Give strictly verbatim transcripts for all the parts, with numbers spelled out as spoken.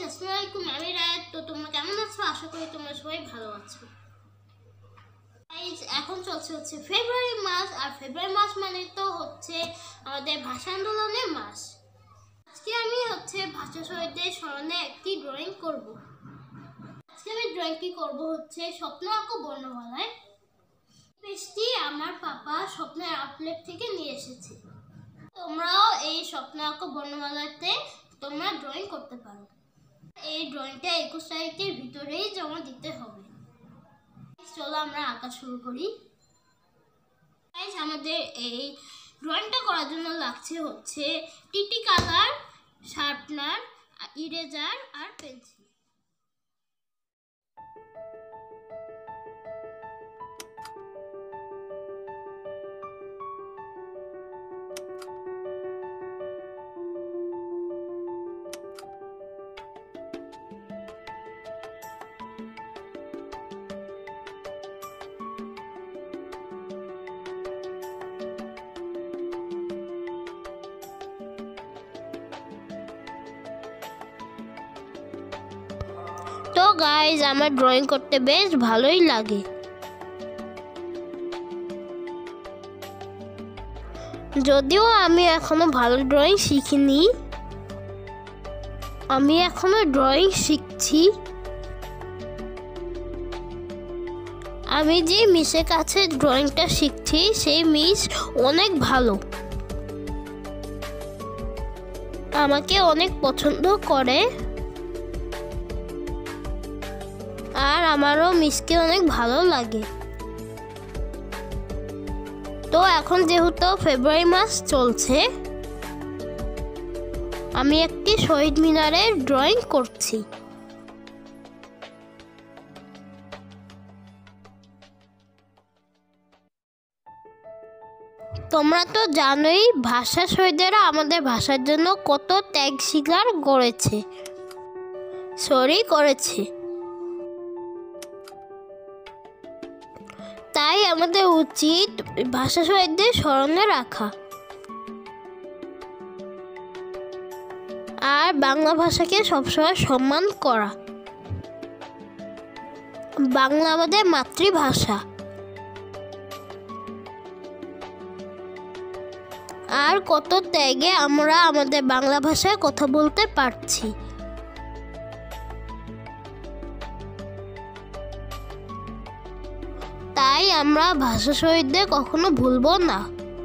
আসসালামু আলাইকুম, আমি রায়াত। তো তোমরা কেমন আছো? আশা করি তোমরা সবাই ভালো আছো। এখন চলছে হচ্ছে ফেব্রুয়ারি মাস, আর ফেব্রুয়ারি মাস মানে তো হচ্ছে আমাদের ভাষা আন্দোলনের মাস। আজকে আমি হচ্ছে ভাষা শহীদদের স্মরণে একটি ড্রয়িং করব। আজকে আমি ড্রয়িংটি করব হচ্ছে স্বপ্ন আঁকো বর্ণমালায়। পেজটি আমার পাপা স্বপ্নের আউটলেট থেকে নিয়ে এসেছে। তোমরাও এই স্বপ্ন আঁকো বর্ণমালাতে তোমরা ড্রয়িং করতে পারো। এই ড্রয়িংটা একুশ তারিখের ভিতরেই জমা দিতে হবে। চলো আমরা আঁকা শুরু করি। আমাদের এই ড্রয়িংটা করার জন্য লাগছে হচ্ছে টিটি কালার, শার্পনার, ইরেজার আর পেন্সিল। তো গাইজ, আমার ড্রয়িং করতে বেশ ভালোই লাগে। যদিও আমি এখনো ভালো ড্রয়িং শিখিনি, আমি এখনো ড্রয়িং শিখছি। আমি যে মিসের কাছে ড্রয়িংটা শিখছি সেই মিস অনেক ভালো, আমাকে অনেক পছন্দ করে, আর আমারও মিসকে অনেক ভালো লাগে। তো এখন যেহেতু ফেব্রুয়ারি মাস চলছে, আমি একটি শহীদ মিনারের ড্রয়িং করছি। তোমরা তো জানোই ভাষা শহীদেরা আমাদের ভাষার জন্য কত ত্যাগ স্বীকার করেছে, সরি করেছে। তাই আমাদের উচিত ভাষা শহীদদের স্মরণে রাখা আর বাংলা ভাষাকে সবসময় সম্মান করা। বাংলা আমাদের মাতৃভাষা, আর কত ত্যাগে আমরা আমাদের বাংলা ভাষায় কথা বলতে পারছি। তাই আমরা ভাষা শহীদদের কখনো ভুলবো না।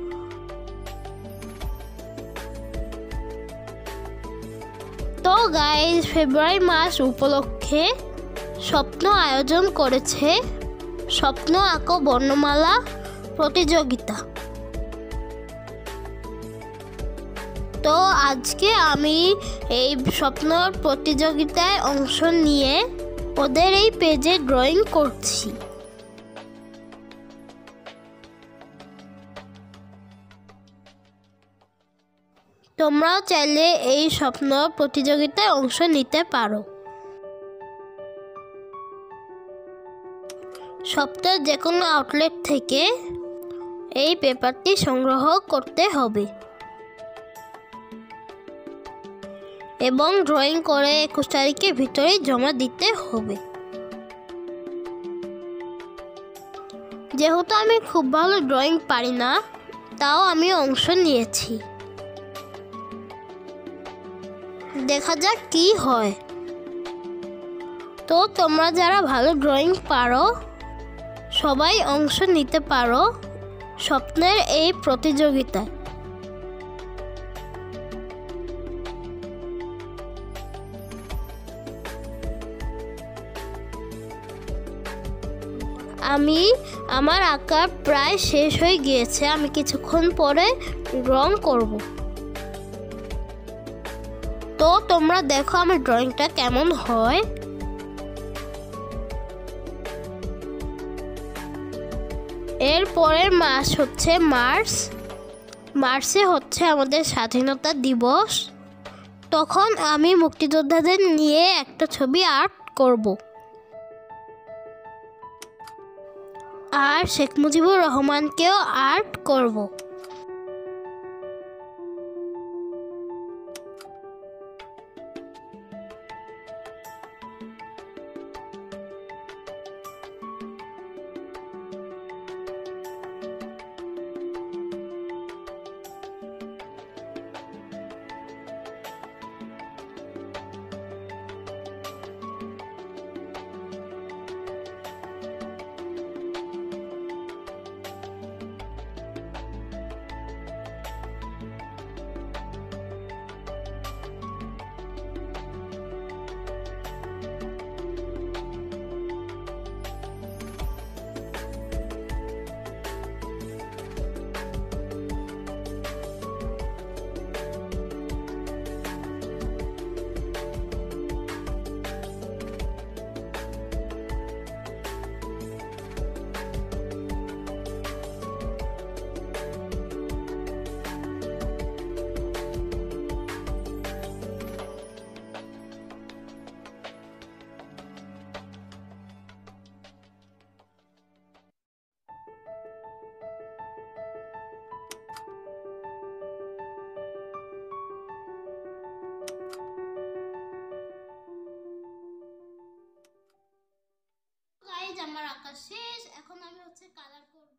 তো গাইজ, ফেব্রুয়ারি মাস উপলক্ষে স্বপ্ন আয়োজন করেছে স্বপ্ন আঁকো বর্ণমালা প্রতিযোগিতা। তো আজকে আমি এই স্বপ্ন প্রতিযোগিতায় অংশ নিয়ে ওদের এই পেজে ড্রয়িং করছি। তোমরাও চাইলে এই স্বপ্ন প্রতিযোগিতায় অংশ নিতে পারো। স্বপ্নের যে কোনো আউটলেট থেকে এই পেপারটি সংগ্রহ করতে হবে এবং ড্রয়িং করে একুশ তারিখের ভিতরেই জমা দিতে হবে। যেহেতু আমি খুব ভালো ড্রয়িং পারি না, তাও আমি অংশ নিয়েছি। দেখা যাক কি হয়। তো তোমরা যারা ভালো ড্রয়িং পারো সবাই অংশ নিতে পারো স্বপ্নের এই প্রতিযোগিতায়। আমি আমার আঁকা প্রায় শেষ হয়ে গিয়েছে, আমি কিছুক্ষণ পরে রং করব। তো তোমরা দেখো আমার ড্রয়িংটা কেমন হয়। এর পরের মাস হচ্ছে মার্চ। মার্চে হচ্ছে আমাদের স্বাধীনতা দিবস। তখন আমি মুক্তিযোদ্ধাদের নিয়ে একটা ছবি আর্ট করব। আর শেখ মুজিবুর রহমানকেও আর্ট করব। কালার শেষ। এখন আমি হচ্ছে কালার করব।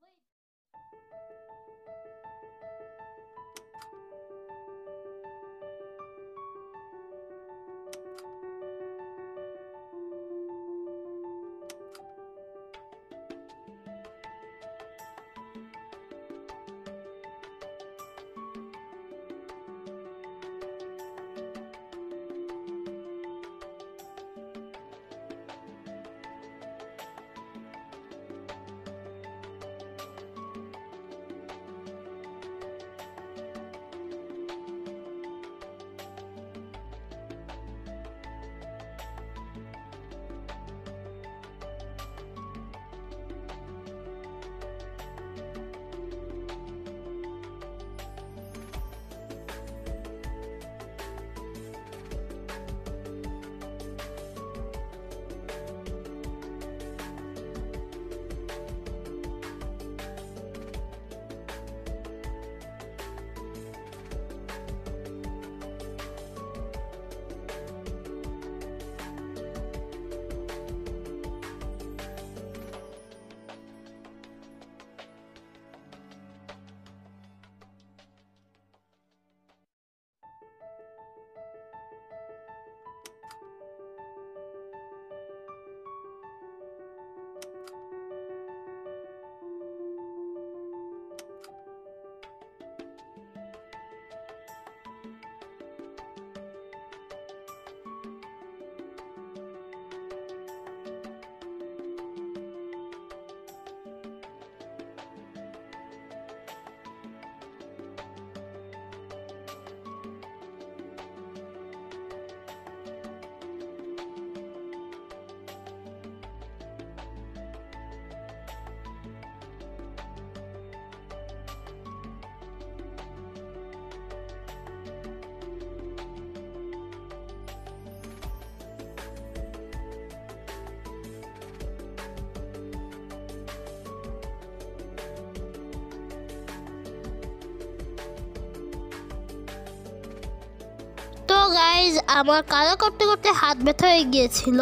তো গাইজ আমার কালার করতে করতে হাত ব্যথা হয়ে গিয়েছিল।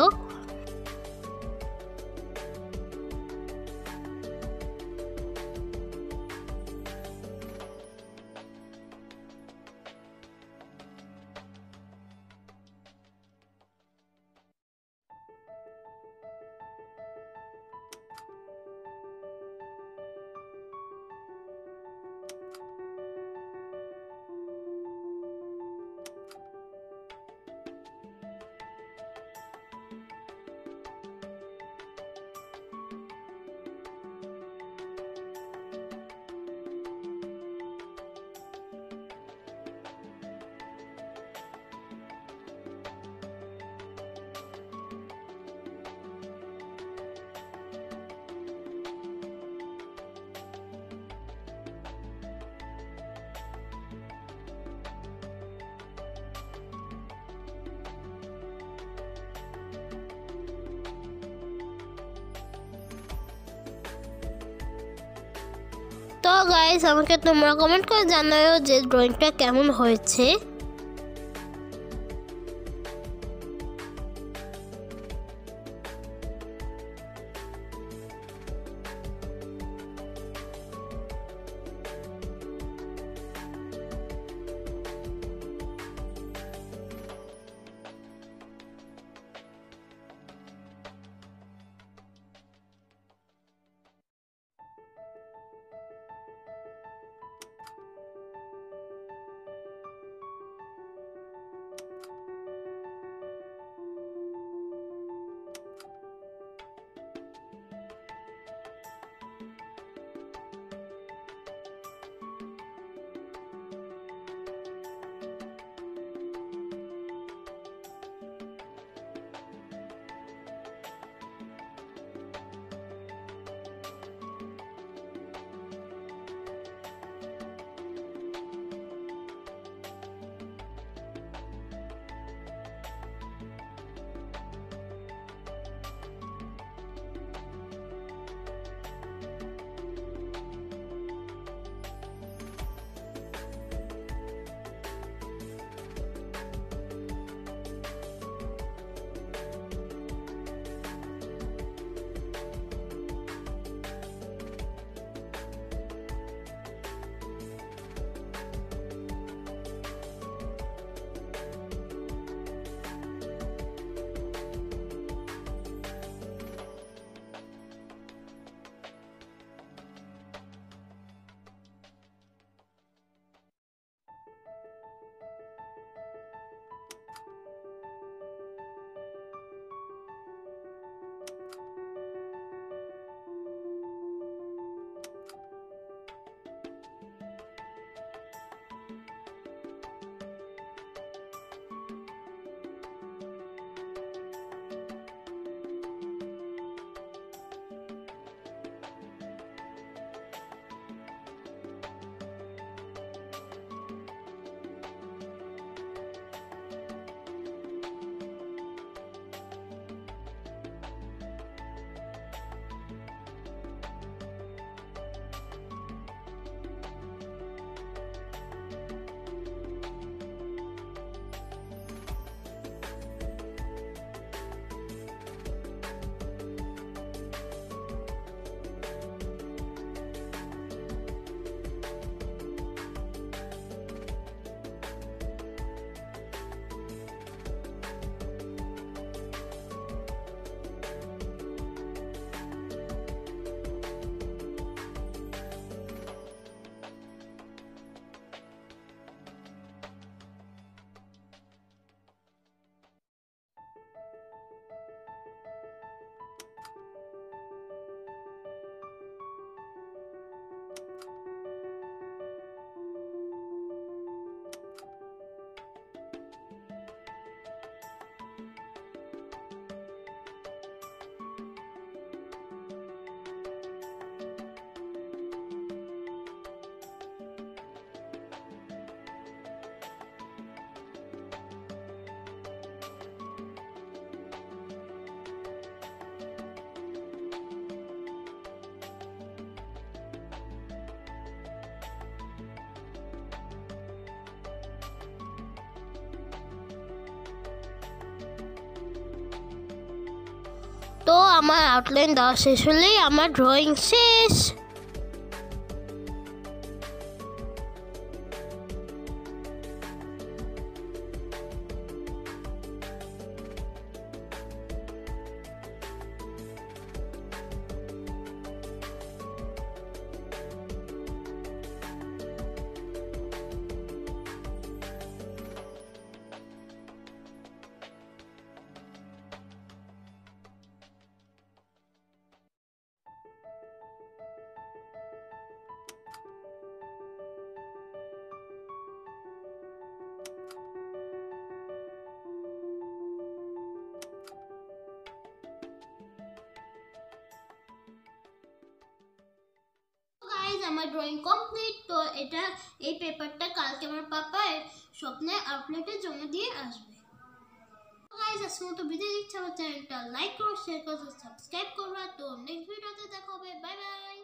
তো গাইস আমাকে তোমরা কমেন্ট করে জানাও যে ড্রয়িংটা কেমন হয়েছে। তো আমার আউটলাইন দেওয়া শেষ হলেই আমার ড্রয়িং শেষ। আমার ড্রয়িং কমপ্লিট। তো এটা এই পেপারটা কালকে আমার পাপা স্বপ্নে আউটলেটে জমা দিয়ে আসবে। গাইস আজকের মতো বিদায় দিচ্ছি। আমার চ্যানেলটা লাইক করো, শেয়ার করো, সাবস্ক্রাইব করো। তো নেক্সট ভিডিওতে দেখা হবে। Bye by.